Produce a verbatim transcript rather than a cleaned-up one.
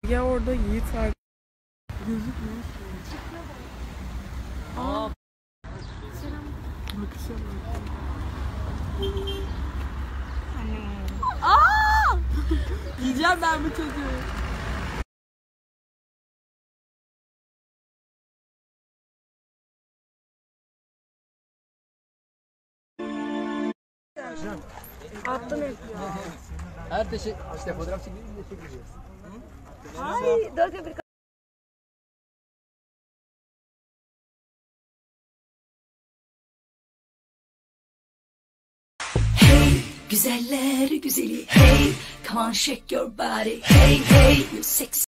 Ya orada Yiğit var. Gözükmüyor. Aa. Selam. Bakışa bak. Aa! Yiyeceğim ben bu çocuğu. Attım hep ya. Her teşe işte fotoğraf çekeyim de çekeceğiz. Ay, dört bir. Hey, güzeller güzeli. Hey, come on shake your body. Hey, hey, you sexy.